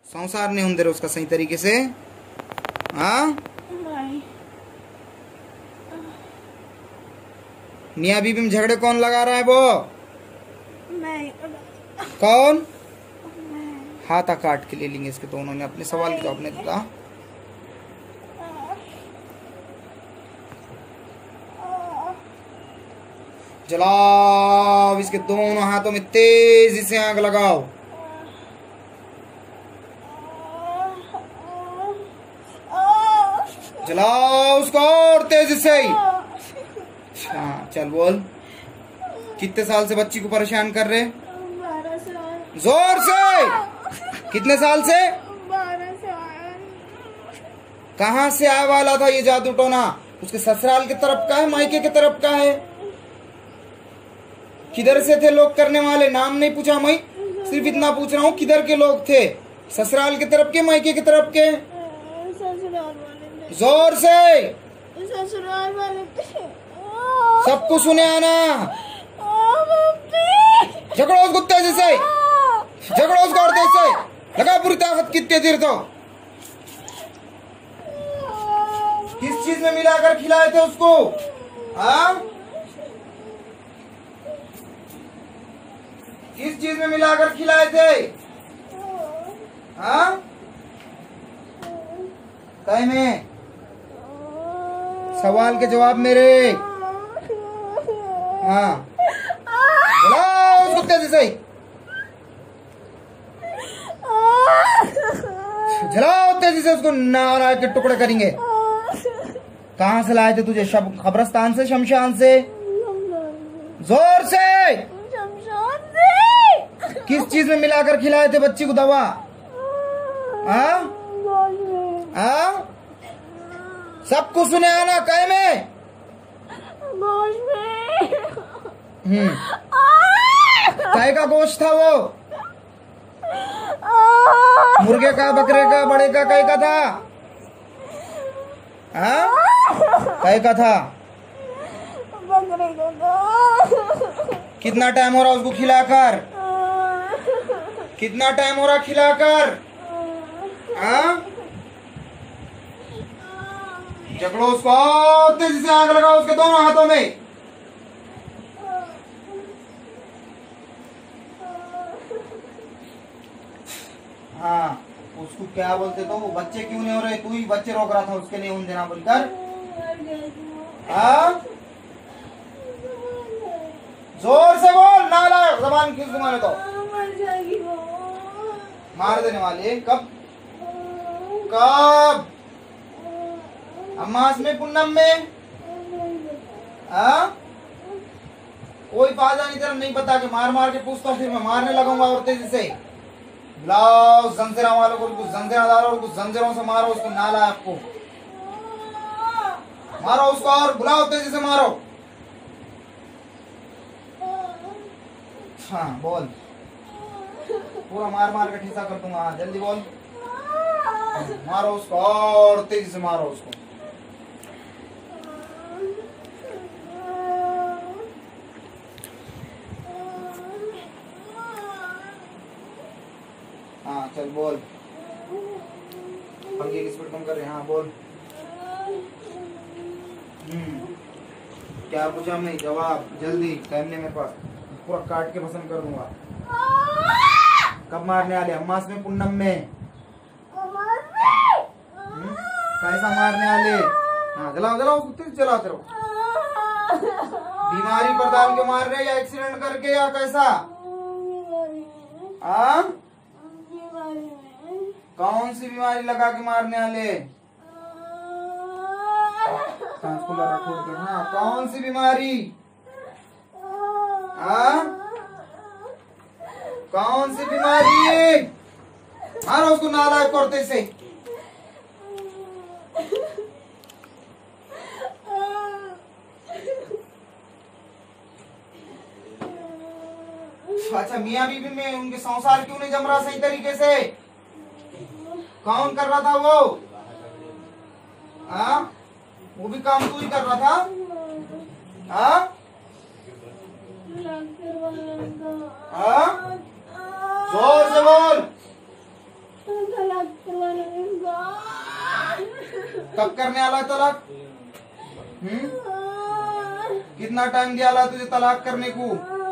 संसार नहीं होने दे रहा उसका सही तरीके से। हाँ मियाँ बीबी में झगड़े कौन लगा रहा है? वो नहीं। कौन? हाथा काट के ले लेंगे इसके दोनों ने। अपने सवाल के जवाब नहीं दिया। जलाओ इसके दोनों हाथों में तेजी से आग लगाओ। जलाओ उसको और तेजी से। हाँ चल बोल, कितने साल से बच्ची को परेशान कर रहे? 12 साल। जोर से। कितने साल से? 12 साल। कहाँ से आने वाला था ये जादू टोना? उसके ससुराल की तरफ का है, मायके की तरफ का है? किधर से थे लोग करने वाले? नाम नहीं पूछा मैं, सिर्फ इतना पूछ रहा हूँ किधर के लोग थे? ससुराल की तरफ के, मायके की तरफ के? ससुराल वाले। जोर से। ससुराल वाले। सबको सुने आना। झगड़ो उस कुत्ते से, झगड़ो उसको और तेज से लगा पूरी ताकत। कितने देर तो किस चीज में मिलाकर खिलाए थे उसको? हाँ किस चीज में मिलाकर खिलाए थे? हाँ कहीं में सवाल के जवाब मेरे। हाँ बुलाओ उस कुत्ते से। जलाओ तेजी से उसको, नारा के टुकड़े करेंगे। कहाँ से लाए थे तुझे? कब्रिस्तान से, शमशान से? जोर से। किस चीज में मिलाकर खिलाए थे बच्ची को दवा? हाँ हाँ सबको सुने आना। कहे में काय का गोश्त था वो? मुर्गे का, बकरे का, बड़े का, काय का था? हाँ काय का था? बकरे का। कितना टाइम हो रहा उसको खिलाकर? कितना टाइम हो रहा खिलाकर? हाँ झगड़ो उसको, तेजी से आग लगाओ उसके दोनों हाथों में। हाँ उसको क्या बोलते तो? वो बच्चे क्यों नहीं हो रहे? तू ही बच्चे रोक रहा था उसके नहीं होने देना बोलकर। हाँ जोर से बोल, नाला जबान किस तुम्हारे तो मार देने वाले। कब कब? अम्मास में, पुन्नम में? हाँ कोई फायदा नहीं तेरा नहीं बता के मार मार के पूछता हूँ, फिर मैं मारने लगूंगा और तेजी से। बुलाओ जंजीरा वालों को, जंजीरा डालो और जंजीरों से मारो उसको। नाला आपको मारो उसको और बुलाओ तेजी से मारो। हाँ बोल, पूरा मार मार के ठिसा कर दूंगा। हाँ जल्दी बोल। मारो उसको और तेजी से मारो उसको। हाँ चल बोल। पंखे की स्पीड कम कर रहे हैं। हाँ बोल। क्या पूछा मैं? जवाब जल्दी, टाइम नहीं मेरे पास। पूरा काट के पसंद कर दूंगा। कब मारने वाले? अम्मास में, पुन्नम में? कैसा मारने वाले? हाँ जलाओ जलाओ उसको, जलाते रहो। बीमारी पर डाल के मार रहे या एक्सीडेंट करके या कैसा? हाँ कौन सी बीमारी लगा के मारने वाले? सांस खुला रखो। हाँ कौन सी बीमारी? हाँ कौन सी बीमारी? मारो उसको नालायक करते से। अच्छा मियाँ बीबी में उनके संसार क्यों नहीं जम रहा सही तरीके से? कौन कर रहा था वो? हाँ वो भी काम तू ही कर रहा था? हाँ हाँ जोर से बोल। कब करने वाला है तलाक? कितना टाइम दिया वाला है तुझे तलाक करने को?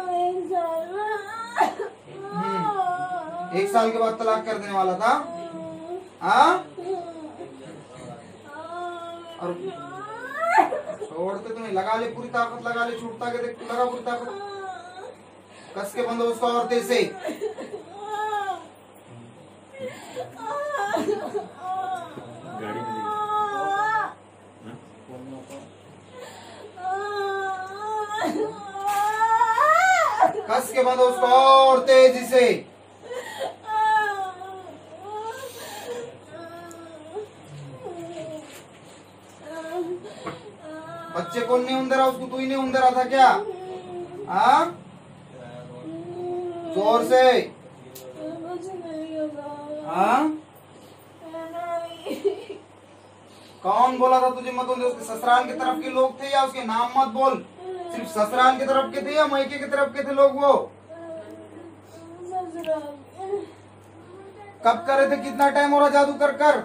1 साल के बाद तलाक कर देने वाला था। हाँ, और छोड़ते तो नहीं, लगा ले पूरी ताकत, लगा ले, छूटता के देख, लगा पूरी ताकत, कस के बंदो उसको और तेज से। कस के बंदो उसको और तेजी से। बच्चे कौन नहीं उंदे रहा? उसको तू ही नहीं उंदे रहा था क्या? हाँ, जोर से। हाँ, कौन बोला था तुझे मत उंदे? उसके ससुराल की तरफ के लोग थे या उसके नाम मत बोल? सिर्फ ससुराल की तरफ के थे या मायके की तरफ के थे लोग वो? कब करे थे? कितना टाइम हो रहा जादू कर कर?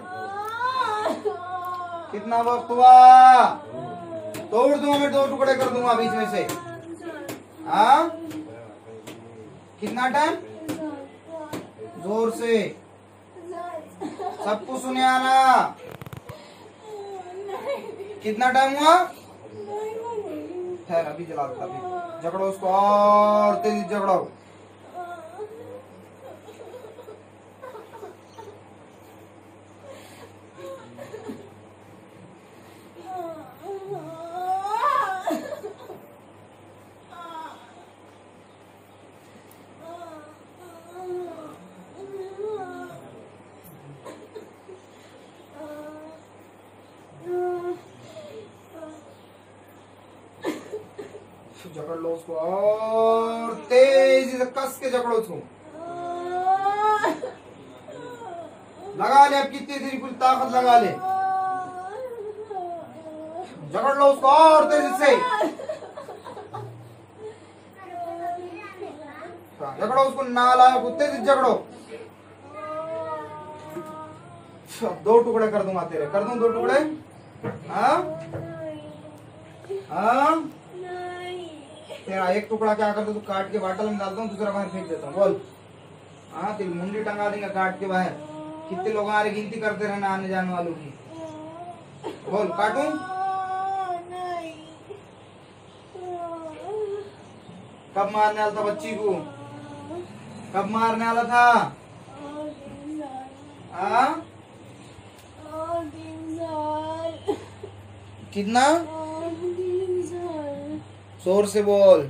कितना वक्त हुआ? तोड़ दूंगा मैं, 2 टुकड़े कर दूंगा बीच में से। हाँ, कितना टाइम? जोर से, सबको सुने आना। कितना टाइम हुआ? ठहर, अभी जला देता, अभी झगड़ो उसको और तेजी झगड़ो। झगड़ लो उसको और तेजी से कस के झगड़ो उसको। लगा ले, अब कितनी तेरी पूरी ताकत लगा ले, झगड़ लो उसको और तेजी से। झगड़ो उसको, नालायक को तेजी झगड़ो। 2 टुकड़े कर दूंगा तेरे, कर दूं 2 टुकड़े? हाँ हाँ, तेरा 1 टुकड़ा क्या कर दो तू? काट के बाटल में डालता हूँ, दूसरा बाहर फेंक देता हूँ। बोल। हाँ, तेरी मुंडी टंगा देंगे काट के बाहर। कितने लोग आ रहे, गिनती करते रहना आने जाने वालों की। बोल, काटूं? कब मारने वाला था बच्ची को? कब मारने वाला था? हाँ, कितना? जोर से बोल।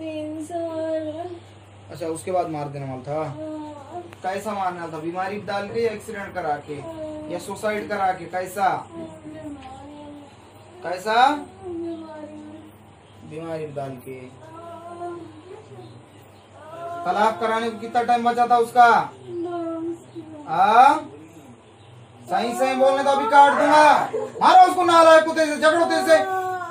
अच्छा, उसके बाद मार देने वाला था? कैसा मारना था? बीमारी डाल के या एक्सीडेंट करा के या सुसाइड करा के? कैसा कैसा? बीमारी डाल के। तलाक कराने को कितना टाइम बचा था उसका? सही सही बोलने तो अभी काट दूंगा। मारो उसको, नालायक कुत्ते से, झगड़ो तेरे से।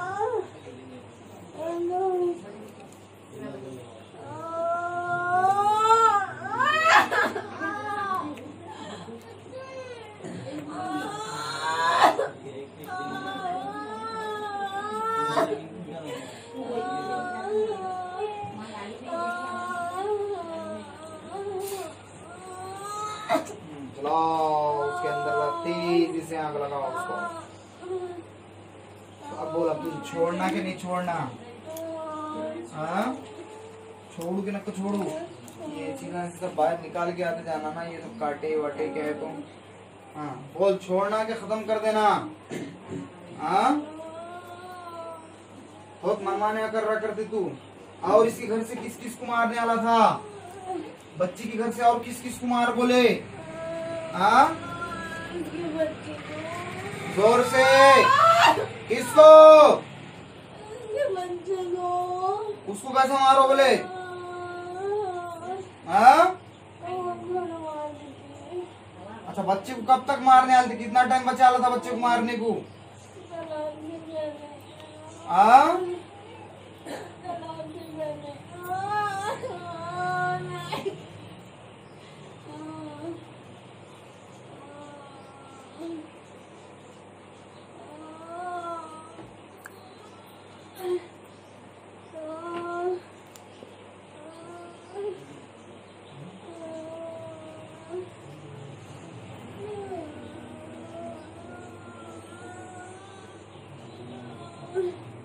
उसके अंदर तेजी से आग लगाओ उसको। अब बोल, अब तुझे छोड़ना कि नहीं छोड़ना? हाँ, छोड़ू कि ना को छोड़ू? ये चीजें सब बाहर निकाल के आते जाना ना, ये सब काटे वाटे क्या है तुम? हाँ, बोल, छोड़ना के खत्म कर देना? हाँ, बहुत मनमाने कर रहा करती तू। और इसके घर से किस किस को मारने वाला था? बच्ची के घर से और किस किस को मार बोले? हाँ, जोर से। किसको? उसको कैसे मारो बोले? हाँ, अच्छा, बच्चे को कब तक मारने वाले थे? कितना टाइम बचा था बच्चे को मारने को? हाँ,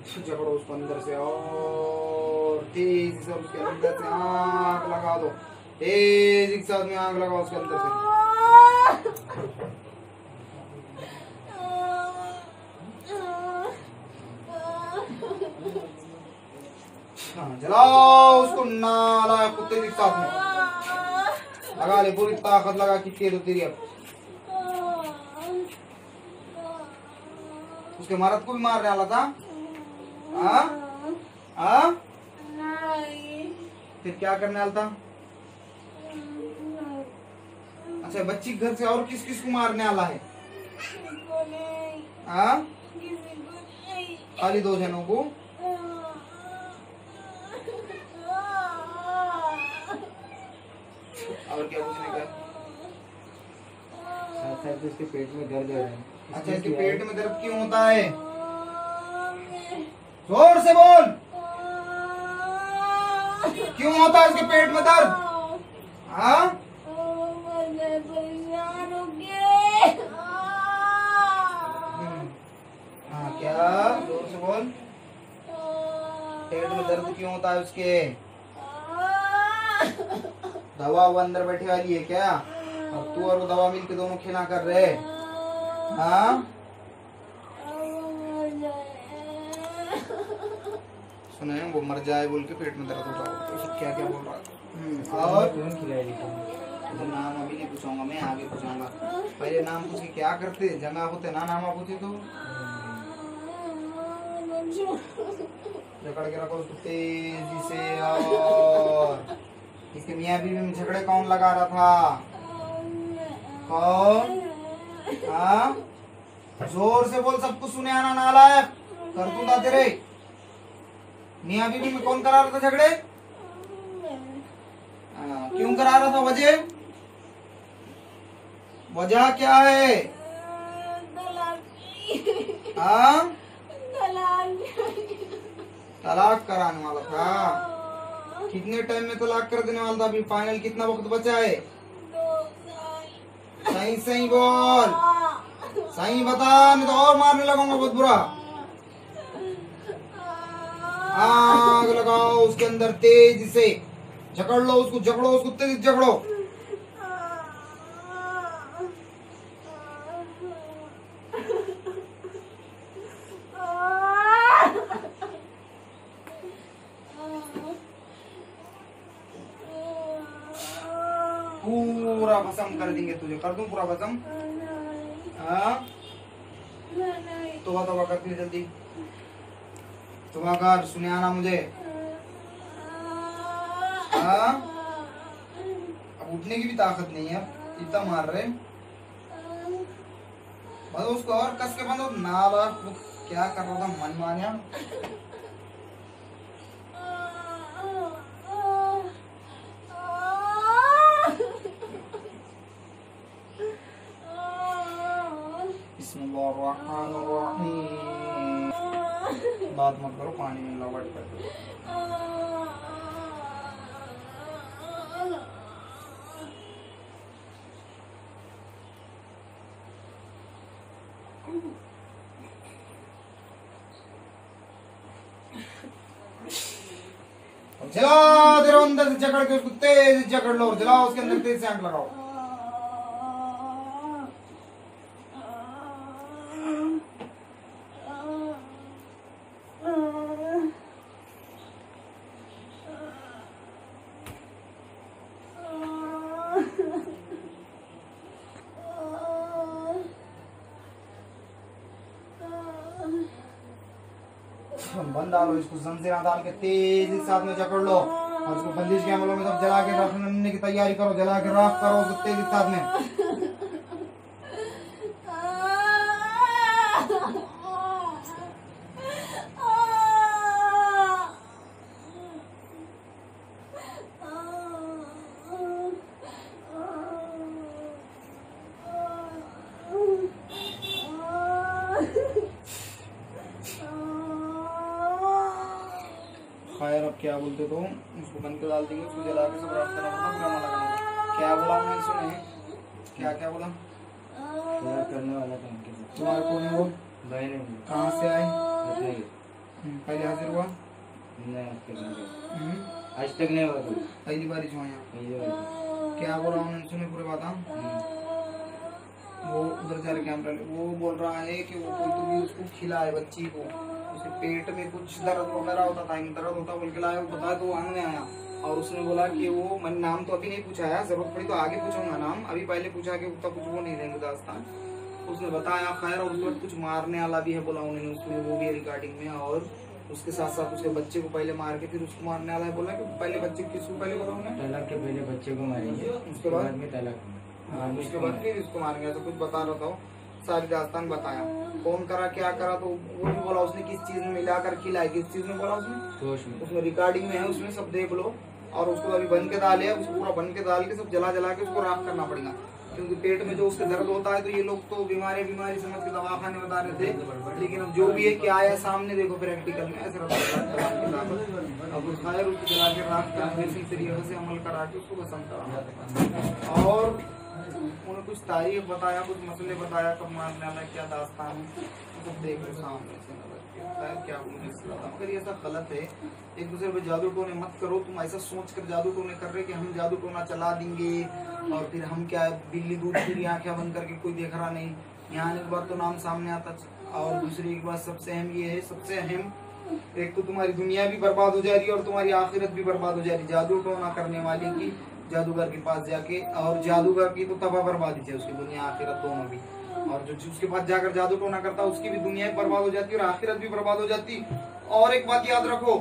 जकड़ो उसको अंदर से और तेजी से उसके अंदर से आग लगा दो। तेजी के साथ में आग लगाओ उसके अंदर से। हाँ, जलाओ उसको नाला कुत्ते के साथ में लगा ले, पूरी ताकत लगा के फेर दो तेरी। अब उसके मर्द को भी मारने वाला था। हाँ फिर क्या करने वाला था? अच्छा, बच्ची घर से और किस किस को मारने वाला है? हाँ, खाली 2 जनों को। और क्या पूछने का? इसके पेट में दर्द है। अच्छा, इसके पेट में दर्द क्यों होता है? जोर से बोल, क्यों होता है इसके पेट में दर्द? हाँ, हाँ क्या? जोर से बोल, पेट में दर्द क्यों होता है उसके? दवा वो अंदर बैठी वाली है क्या? और तू और वो दवा मिलके दोनों खिला कर रहे? हाँ, सुने वो मर जाए बोल के पेट में दर्द होता है। तो क्या क्या बोल रहा है? और तो नाम अभी नहीं पूछूंगा, मैं आगे पूछूंगा। पहले नाम पूछ के क्या करते? जमा होते ना, नाम पूछे तो जकड़ के रखो उसको तेजी से। और इसके मियाँ बीवी में झगड़े कौन लगा रहा था? कौन? हाँ, जोर से बोल, सब कुछ सुने आना नालायक कर दूंगा तेरे। मियाँ बीवी में कौन करा रहा था झगड़े? क्यों करा रहा था? वजह वजह क्या है? हाँ, तलाक कराने वाला था। कितने टाइम में तलाक कर देने वाला था? अभी फाइनल कितना वक्त बचा है? सही सही बोल, सही बता, नहीं तो और मारने लगूंगा बहुत बुरा। आग लगाओ उसके अंदर तेजी से, जकड़ लो उसको, जकड़ो उसको, तेजी जकड़ो। पूरा भस्म कर देंगे तुझे, कर दूं पूरा भस्म? हाँ, तोबा तोबा करती है जल्दी, तोबा कर, सुने आना मुझे। हाँ, अब उठने की भी ताकत नहीं है, इतना मार रहे। बस उसको और कस के बंदो नाला। क्या कर रहा था मन मानिया? बात मत करो, पानी में लवाट कर दो। जला दे, अंदर से जकड़ के उसको तेज जकड़ लो, जलाओ उसके अंदर तेज से आग लगाओ। बंद डालो इसको, जंजीरा डाल के तेजी से साथ में जकड़ लो और उसको बंदिश के अमलों में सब जला के रखने की तैयारी करो, जला के राख करो उसको तेजी से साथ में। खैर, अब क्या बोलते तो उसको बंद के डाल देंगे, उसको जला के सब रास्ता लगाएंगे। क्या बोला उन्होंने? सुने क्या क्या बोला? करने वाला था उनके साथ। तुम्हारे कौन है वो? भाई नहीं, कहाँ से आए? पहले हाजिर हुआ नहीं, आज तक नहीं हुआ। हम्म, आज तक नहीं हुआ कोई। पहली बार ही छुआया। ये वाला। क्या बोला उन्होंने, सुने पूरे बात? वो उधर जा रहे कैमरा ले, वो बोल रहा है कि वो कोई तो भी उसको खिलाए बच्ची को, उसके पेट में कुछ दर्द वगैरह होता था, दर्द होता बोल के लाया, वो बताया तो आने आया और उसने बोला कि वो, मैंने नाम तो अभी नहीं पूछा है, जरूरत पड़ी तो आगे पूछूंगा नाम, अभी पहले पूछा कि उतना कुछ वो नहीं देंगे दास्तान। उसने बताया खैर, और उसके बाद कुछ मारने वाला भी है बोला उन्होंने उसमें, वो भी है रिकॉर्डिंग में, और उसके साथ साथ उसके बच्चे को पहले मार के फिर उसको मारने वाला है बोला कि पहले बच्चे किसको पहले बोला उन्होंने, तलाक के पहले बच्चे को मारेंगे, उसके बाद में तलाक। हाँ, उसके बाद फिर इसको मारेंगे। तो कुछ बता रहा था, सारी दास्तान बताया, कौन करा क्या करा, तो वो भी बोला उसने किस चीज में मिला कर खिलाई, किस चीज में बोला उसने, होश में। उसमें रिकॉर्डिंग में है, उसमें सब देख लो। और उसको अभी बन के डाले, उसको पूरा बन के डाल के सब जला जला के उसको राख करना पड़ेगा, क्योंकि पेट में जो उसके दर्द होता है, तो ये लोग तो बीमारी समझ के दवाखाने बता रहे थे, लेकिन अब जो भी है क्या आया सामने देखो प्रैक्टिकल में, ऐसे अब खैर उसको जला के राख कर इसी तरीके से अमल करा के उसको पसंद करा। और उन्होंने कुछ तारीख बताया, कुछ मसले बताया, कब मारने वाला क्या दास्तान है, तो सब देख लो सामने से नजर के होता है क्या मगर ये सब गलत है। एक दूसरे पे जादू टोने मत करो, तुम ऐसा सोच कर जादू टोने कर रहे कि हम जादू टोना चला देंगे और फिर हम क्या बिल्ली दूध पूरी आंखें बंद करके कोई देख रहा नहीं, यहाँ एक बार तो नाम सामने आता। और दूसरी एक बात सबसे अहम ये है, सबसे अहम, एक तो तुम्हारी दुनिया भी बर्बाद हो जा रही है और तुम्हारी आखिरत भी बर्बाद हो जा रही है जादू टोना करने वाले की, जादूगर के पास जाके। और जादूगर की तो तबाह बर्बादी है, उसकी दुनिया आखिरत दोनों भी। और जो उसके पास जाकर जादू टोना करता है उसकी भी दुनिया बर्बाद हो जाती है और आखिरत भी बर्बाद हो जाती। और एक बात याद रखो,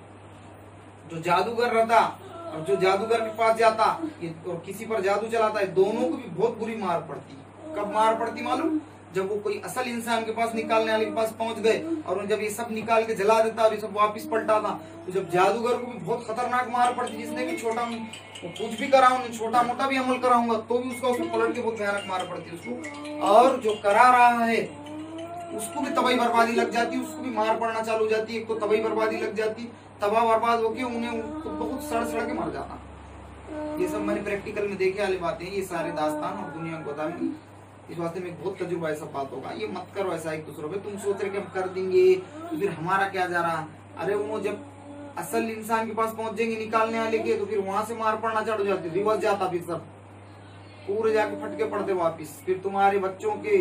जो जादूगर रहता और जो जादूगर के पास जाता और किसी पर जादू चलाता है, दोनों को भी बहुत बुरी मार पड़ती। कब मार पड़ती मालूम? जब वो कोई असल इंसान के पास, निकालने वाले के पास पहुंच गए और जब ये सब निकाल के जला देता और ये सब वापस पलटा था, तो जब जादूगर को भी बहुत खतरनाक मार पड़ती। जिसने भी छोटा कुछ भी करा, छोटा मोटा भी अमल कराऊंगा तो भी उसका उसको पलट के बहुत भयानक मार पड़ती उसको। और जो करा रहा है उसको भी तबाही बर्बादी लग जाती, उसको भी मार पड़ना चालू हो जाती। एक तो तबाही बर्बादी लग जाती, तबाह बर्बाद होके उन्हें बहुत सड़ के मर जाता। ये सब मैंने प्रैक्टिकल में देखे वाली बातें, ये सारे दास्तान और दुनिया को बताऊंगी। इस वास्ते में बहुत तजुर्बा ऐसा बात होगा, ये मत करो ऐसा एक दूसरों पे। तुम सोच रहे कि हम कर देंगे तो फिर हमारा क्या जा रहा। अरे वो जब असल इंसान के पास पहुंच जाएंगे निकालने वाले के, तो फिर वहां से मार पड़ना चालू हो जाती, रिवर्स जाता, फिर सब पूरे जाके फटके पड़ते वापिस। फिर तुम्हारे बच्चों के,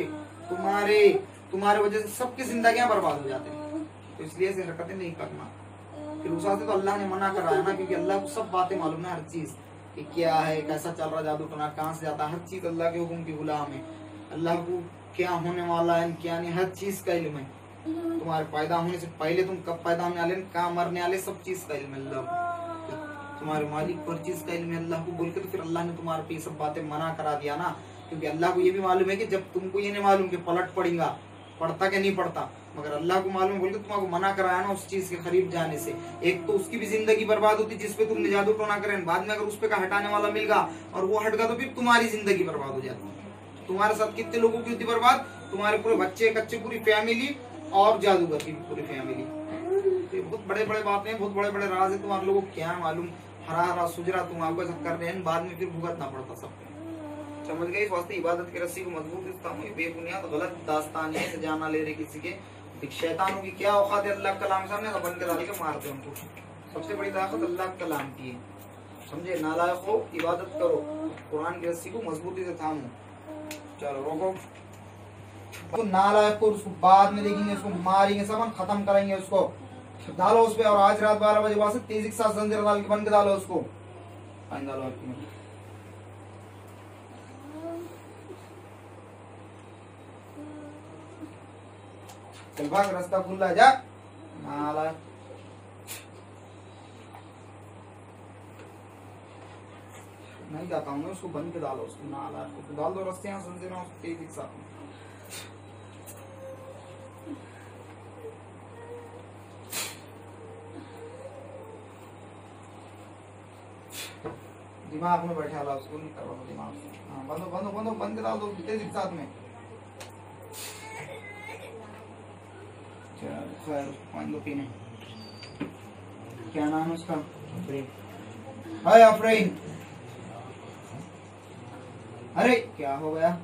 तुम्हारे वजह से सबकी जिंदगियां बर्बाद हो जाती। तो इसलिए ऐसी हरकतें नहीं करना। फिर उस वास्ते तो अल्लाह ने मना कराया ना, क्योंकि अल्लाह को सब बातें मालूम है, हर चीज कि क्या है, कैसा चल रहा जादू टोना, कहाँ से जाता, हर चीज अल्लाह के हुक्म की गुलाम है। अल्लाह को क्या होने वाला है क्या नहीं, हर चीज का इल्म है। तुम्हारे पैदा होने से पहले तुम कब पैदा होने वाले, कहाँ मरने वाले, सब चीज का इल्म है अल्लाह को। तुम्हारे मालिक पर चीज का इल्म है अल्लाह को बोल के, तो फिर अल्लाह ने तुम्हारे पे सब बातें मना करा दिया ना। क्योंकि अल्लाह को ये भी मालूम है कि जब तुमको ये नहीं मालूम कि पलट पड़ेगा, पड़ता क्या नहीं पड़ता, मगर अल्लाह को मालूम बोल के तुम्हारा मना कराया ना उस चीज के करीब जाने से। एक तो उसकी भी जिंदगी बर्बाद होती जिसपे तुमने जादू टोना करें, बाद में अगर उस पे का हटाने वाला मिल गया और वो हट गया तो फिर तुम्हारी जिंदगी बर्बाद हो जाती। तुम्हारे साथ कितने लोगों की होती बर्बाद, तुम्हारे पूरे बच्चे कच्चे, पूरी फैमिली और जादूगर की पूरी फैमिली। तो बहुत बड़े बड़े बातें, बहुत बड़े बड़े राज है, तुम्हारे लोगों को क्या मालूम। हरा हरा सुजरा तुम आपको ऐसा कर रहे हैं, बाद में फिर भुगतना पड़ता सबको। समझ गए? इस वास्ते इबादत की रस्सी को मजबूत देता हूँ। बेबुनियाद गलत दास्तान है, जाना ले रहे किसी के। शैतानों की क्या औकात है अल्लाह कलाम सामने तो बन के डाल के मारते हैं उनको। सबसे बड़ी ताकत अल्लाह कलाम की है, समझे? नालायक हो, इबादत करो, कुरान की रस्सी को मजबूती से थामो। चलो रोको, तो नालायक को उसको बाद में देखेंगे, उसको मारेंगे, सब हम खत्म करेंगे उसको। डालो उस पे, और आज रात 12 बजे बाद से तेजी के साथ जंजीर डाल के बन के डालो उसको। डालो चल भाग, रास्ता खुला जा। नालायक नहीं जाता हूँ मैं, उसको बन के डालो उसको। नालायक को डाल दो रस्ते, जंजीर तेजी के साथ। दिमाग में बैठा ला उसको, नहीं करो दिमाग से। हाँ बंदो बंदो बंदो बंद डाल दो तेजी के साथ में। खैर पानी दो पीने। क्या नाम है उसका? हाय अफरीन। अरे क्या हो गया?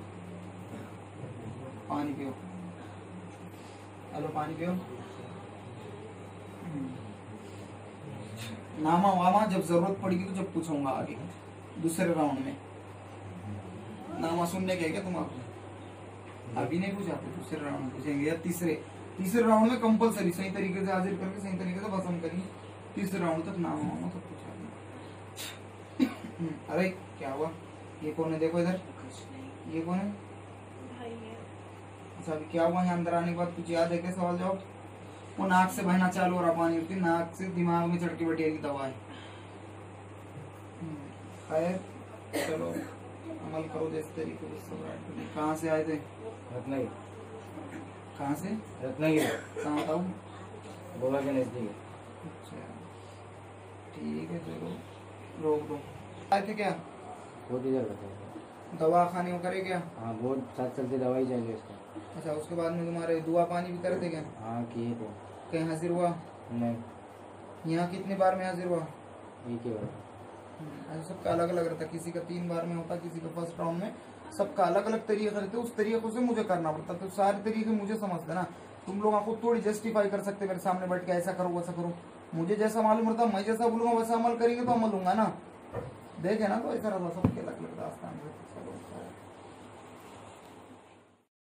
पानी पियो। हेलो पानी पियो। नामा वामा जब जरूरत पड़ेगी तो जब पूछूंगा आगे दूसरे राउंड में। नामा सुनने गए क्या तुम? आपको अभी नहीं पूछा, तो दूसरे राउंड में पूछेंगे या तीसरे राउंड में कंपलसरी सही तरीके से हाजिर करके सही तरीके से भस्म करिए। तीसरे राउंड तक नामा वामा सब पूछा। अरे क्या हुआ? ये कौन है? देखो इधर, ये कौन है? भाई है। अच्छा अभी क्या हुआ? यहाँ अंदर आने के बाद कुछ याद है क्या? सवाल जवाब। वो नाक से बहना चालू हो रहा पानी, उसकी नाक से दिमाग में चढ़ के बैठेगी दवा है। खैर चलो अमल करो जिस तरीके से। कहाँ से आए थे? रत्नागिरी। कहाँ से? रत्नागिरी कहाँ बताऊँ? गोवा के नजदीक। अच्छा ठीक है चलो रोक दो। आए थे क्या? बहुत इधर बताया। दवा खाने को करे क्या? हाँ बहुत साथ चलते दवाई चाहिए उसका। अच्छा उसके बाद में तुम्हारे दुआ पानी भी करे थे क्या? हाँ किए थे। कहीं हाजिर हुआ? नहीं यहाँ कितनी बार में हाजिर हुआ? एक ही बार। ऐसा सबका अलग अलग रहता है, किसी का 3 बार में होता, किसी का फर्स्ट राउंड में। सबका अलग अलग तरीका रहते, उस तरीके से मुझे करना पड़ता। तो सारे तरीके मुझे समझते ना। तुम लोग आपको थोड़ी जस्टिफाई कर सकते मेरे सामने बैठ के ऐसा करो वैसा करो। मुझे जैसा मालूम रहता मैं जैसा बोलूंगा वैसा अमल करेंगे तो अमल लूंगा ना। देखे ना तो ऐसा रहता सबके